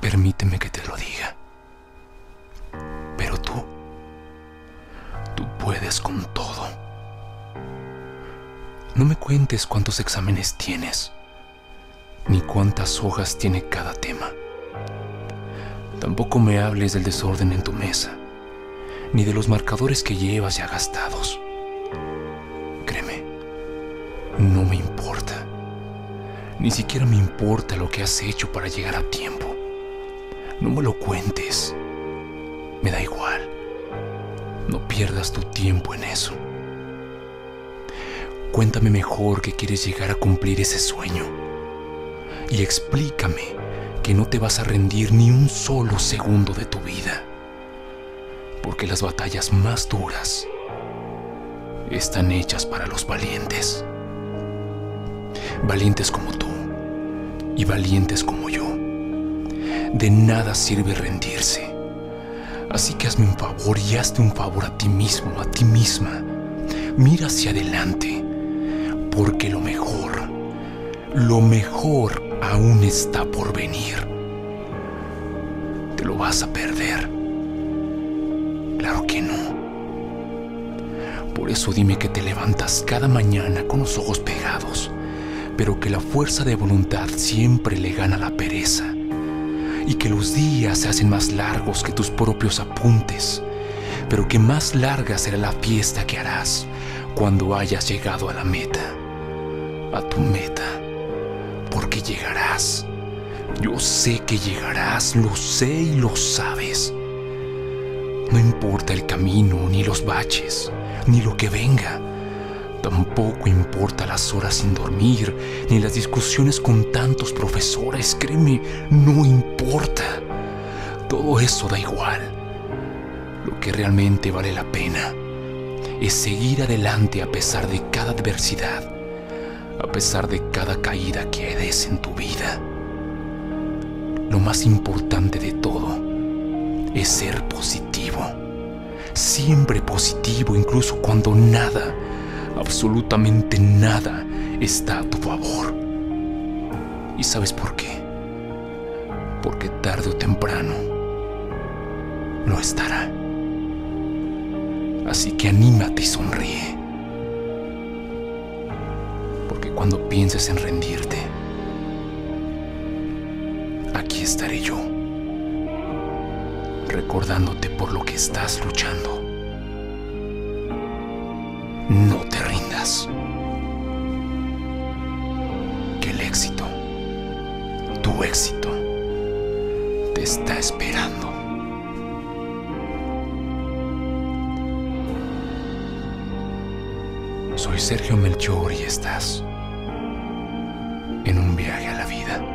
Permíteme que te lo diga. Pero tú puedes con todo. No me cuentes cuántos exámenes tienes, ni cuántas hojas tiene cada tema. Tampoco me hables del desorden en tu mesa, ni de los marcadores que llevas ya gastados. Créeme, no me importa. Ni siquiera me importa lo que has hecho para llegar a tiempo. No me lo cuentes. Me da igual. No pierdas tu tiempo en eso. Cuéntame mejor que quieres llegar a cumplir ese sueño. Y explícame que no te vas a rendir ni un solo segundo de tu vida. Porque las batallas más duras están hechas para los valientes. Valientes como tú y valientes como yo. De nada sirve rendirse. Así que hazme un favor y hazte un favor a ti mismo, a ti misma. Mira hacia adelante, porque lo mejor aún está por venir. ¿Te lo vas a perder? Claro que no. Por eso dime que te levantas cada mañana con los ojos pegados, pero que la fuerza de voluntad siempre le gana a la pereza, y que los días se hacen más largos que tus propios apuntes, pero que más larga será la fiesta que harás cuando hayas llegado a la meta, a tu meta, porque llegarás. Yo sé que llegarás, lo sé y lo sabes. No importa el camino, ni los baches, ni lo que venga. Tampoco importa las horas sin dormir, ni las discusiones con tantos profesores. Créeme, no importa. Todo eso da igual. Lo que realmente vale la pena es seguir adelante a pesar de cada adversidad, a pesar de cada caída que des en tu vida. Lo más importante de todo es ser positivo. Siempre positivo, incluso cuando nada, absolutamente nada, está a tu favor. ¿Y sabes por qué? Porque tarde o temprano lo estará. Así que anímate y sonríe. Porque cuando pienses en rendirte, aquí estaré yo, recordándote por lo que estás luchando. No te rindas. Que el éxito, tu éxito, te está esperando. Soy Sergio Melchor y estás en un viaje a la vida.